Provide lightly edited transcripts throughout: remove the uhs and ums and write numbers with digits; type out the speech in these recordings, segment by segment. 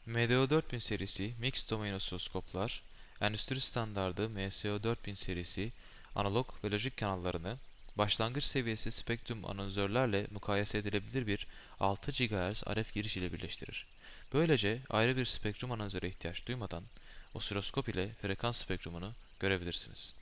MDO4000 serisi Mixed Domain osiloskoplar, endüstri standardı MSO4000 serisi analog ve lojik kanallarını başlangıç seviyesi spektrum analizörlerle mukayese edilebilir bir 6 GHz RF giriş ile birleştirir. Böylece ayrı bir spektrum analizöre ihtiyaç duymadan osiloskop ile frekans spektrumunu görebilirsiniz.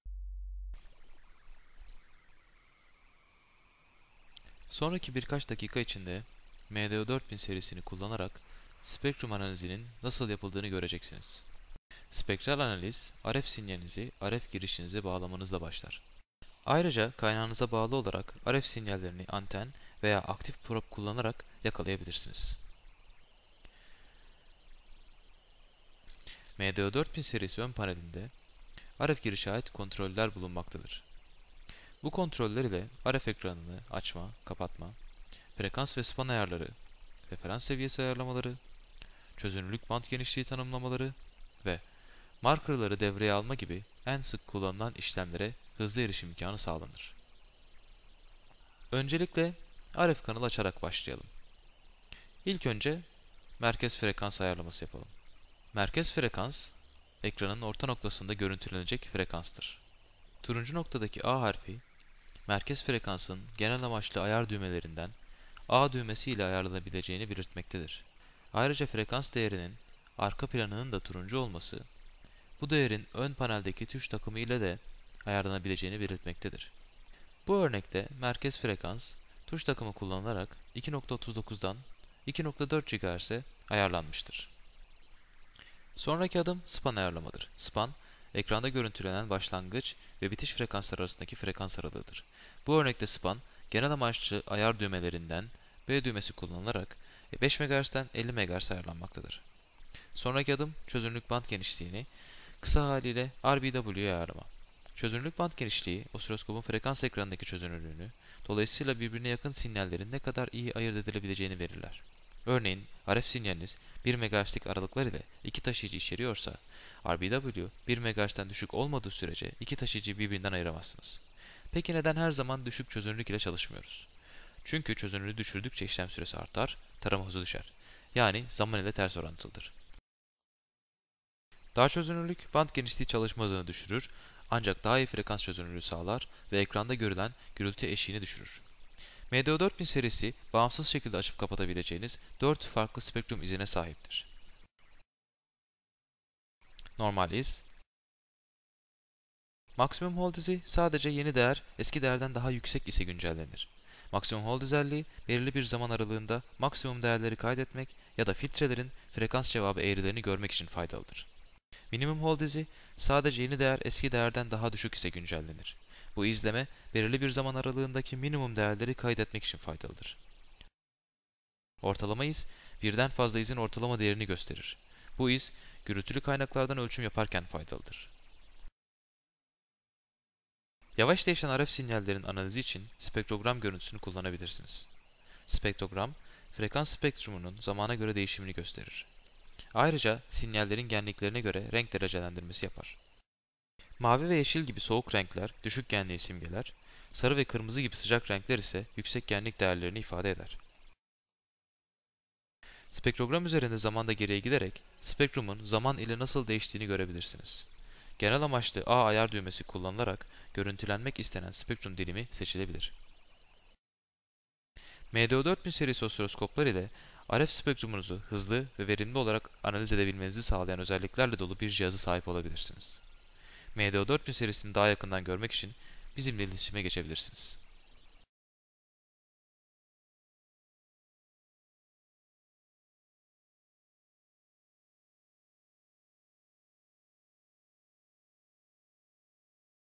Sonraki birkaç dakika içinde MDO4000 serisini kullanarak spektrum analizinin nasıl yapıldığını göreceksiniz. Spektral analiz, RF sinyalinizi RF girişinize bağlamanızla başlar. Ayrıca kaynağınıza bağlı olarak RF sinyallerini anten veya aktif probe kullanarak yakalayabilirsiniz. MDO4000 serisi ön panelinde RF girişe ait kontroller bulunmaktadır. Bu kontroller ile RF ekranını açma, kapatma, frekans ve span ayarları, referans seviyesi ayarlamaları, çözünürlük band genişliği tanımlamaları ve markerları devreye alma gibi en sık kullanılan işlemlere hızlı erişim imkanı sağlanır. Öncelikle RF kanalı açarak başlayalım. İlk önce merkez frekans ayarlaması yapalım. Merkez frekans, ekranın orta noktasında görüntülenecek frekanstır. Turuncu noktadaki A harfi, merkez frekansın genel amaçlı ayar düğmelerinden A düğmesi ile ayarlanabileceğini belirtmektedir. Ayrıca frekans değerinin arka planının da turuncu olması, bu değerin ön paneldeki tuş takımı ile de ayarlanabileceğini belirtmektedir. Bu örnekte merkez frekans, tuş takımı kullanılarak 2.39'dan 2.4 GHz'e ayarlanmıştır. Sonraki adım span ayarlamadır. Span, ekranda görüntülenen başlangıç ve bitiş frekansları arasındaki frekans aralığıdır. Bu örnekte span, genel amaçlı ayar düğmelerinden B düğmesi kullanılarak 5 MHz'den 50 MHz ayarlanmaktadır. Sonraki adım çözünürlük band genişliğini kısa haliyle RBW'ye ayarlama. Çözünürlük band genişliği, osiloskopun frekans ekranındaki çözünürlüğünü, dolayısıyla birbirine yakın sinyallerin ne kadar iyi ayırt edilebileceğini verirler. Örneğin, RF sinyaliniz 1 MHz'lik aralıklar ile iki taşıyıcı içeriyorsa, RBW 1 MHz'den düşük olmadığı sürece iki taşıyıcıyı birbirinden ayıramazsınız. Peki neden her zaman düşük çözünürlük ile çalışmıyoruz? Çünkü çözünürlüğü düşürdükçe işlem süresi artar, tarama hızı düşer. Yani zaman ile ters orantılıdır. Daha çözünürlük, band genişliği çalışma hızını düşürür, ancak daha iyi frekans çözünürlüğü sağlar ve ekranda görülen gürültü eşiğini düşürür. MDO4000 serisi bağımsız şekilde açıp kapatabileceğiniz 4 farklı spektrum izine sahiptir. Normal iz, maksimum hold izi sadece yeni değer eski değerden daha yüksek ise güncellenir. Maksimum hold özelliği belirli bir zaman aralığında maksimum değerleri kaydetmek ya da filtrelerin frekans cevabı eğrilerini görmek için faydalıdır. Minimum hold izi sadece yeni değer eski değerden daha düşük ise güncellenir. Bu izleme belirli bir zaman aralığındaki minimum değerleri kaydetmek için faydalıdır. Ortalama iz birden fazla izin ortalama değerini gösterir. Bu iz gürültülü kaynaklardan ölçüm yaparken faydalıdır. Yavaş değişen RF sinyallerin analizi için spektrogram görüntüsünü kullanabilirsiniz. Spektrogram, frekans spektrumunun zamana göre değişimini gösterir. Ayrıca sinyallerin genliklerine göre renk derecelendirmesi yapar. Mavi ve yeşil gibi soğuk renkler düşük genliği simgeler, sarı ve kırmızı gibi sıcak renkler ise yüksek genlik değerlerini ifade eder. Spektrogram üzerinde zamanda geriye giderek spektrumun zaman ile nasıl değiştiğini görebilirsiniz. Genel amaçlı A ayar düğmesi kullanılarak görüntülenmek istenen spektrum dilimi seçilebilir. MDO4000 serisi osiloskoplar ile RF spektrumunuzu hızlı ve verimli olarak analiz edebilmenizi sağlayan özelliklerle dolu bir cihazı sahip olabilirsiniz. MDO4000 serisini daha yakından görmek için bizimle iletişime geçebilirsiniz.